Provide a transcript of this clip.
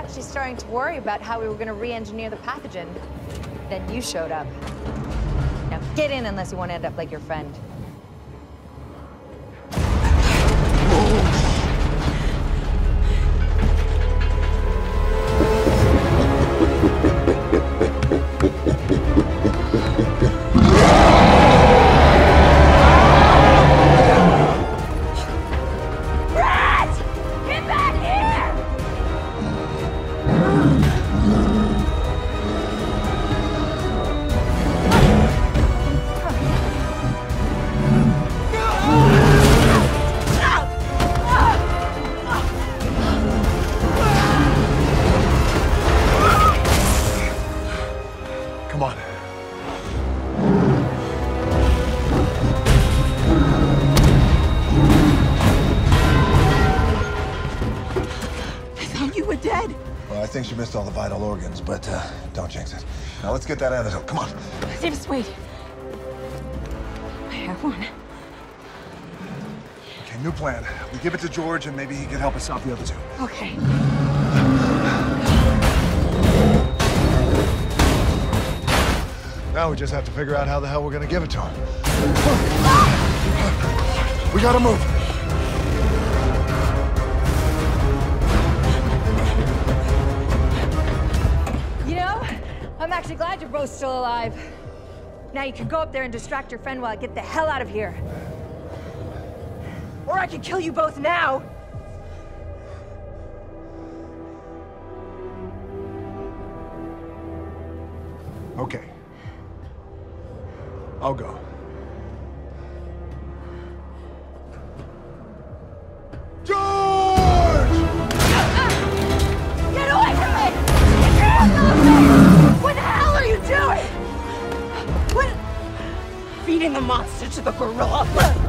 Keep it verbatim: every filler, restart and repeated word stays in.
She's starting to worry about how we were going to re-engineer the pathogen. Then you showed up. Now get in unless you want to end up like your friend. Come on. I thought you were dead. Well, I think she missed all the vital organs, but uh, don't jinx it. Now let's get that antidote. Come on. Just wait. I have one. Okay, new plan. We give it to George, and maybe he can help us stop the other two. Okay. Now we just have to figure out how the hell we're gonna give it to him. We gotta move. You know, I'm actually glad you're both still alive. Now you can go up there and distract your friend while I get the hell out of here. Or I could kill you both now. Okay. I'll go. George! Get away from me! Get your hands off me! What the hell are you doing? What? Feeding the monster to the gorilla.